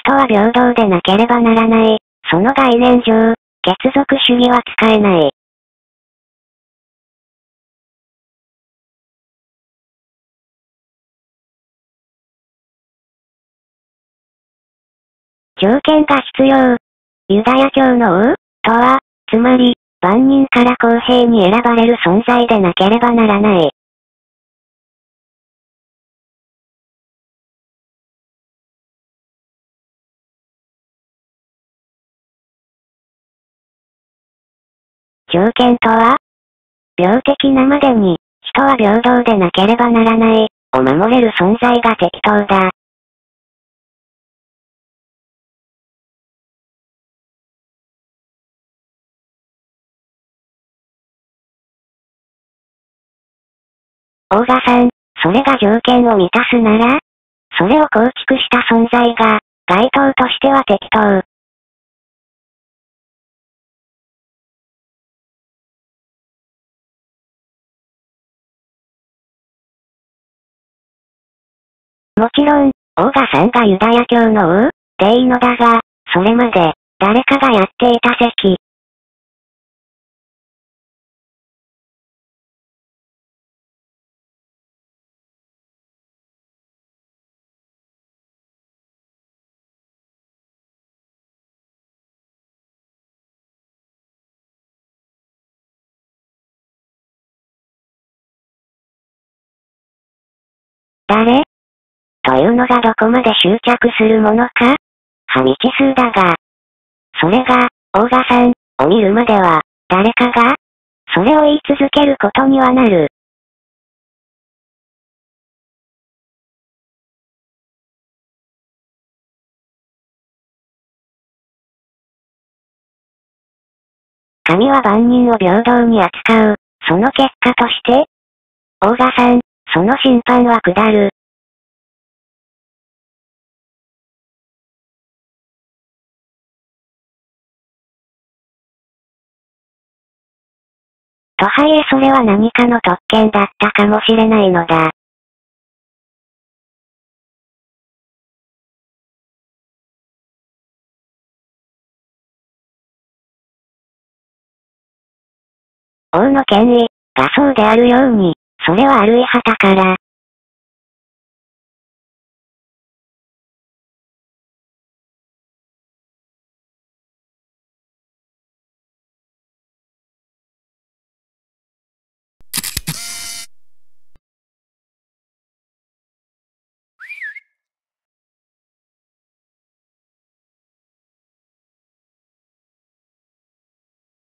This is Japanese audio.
人は平等でなければならない。その概念上、血族主義は使えない。条件が必要。ユダヤ教の王とは、つまり、万人から公平に選ばれる存在でなければならない。条件とは、病的なまでに、人は平等でなければならない、を守れる存在が適当だ。オーガさん、それが条件を満たすなら、それを構築した存在が、該当としては適当。もちろん、オーガさんがユダヤ教の王でいいのだが、それまで、誰かがやっていた席。誰というのがどこまで執着するものか未知数だが。それが、オーガさんを見るまでは、誰かがそれを言い続けることにはなる。神は万人を平等に扱う。その結果として、オーガさん、その審判は下る。とはいえそれは何かの特権だったかもしれないのだ。王の権威がそうであるように、それはあるいはたから。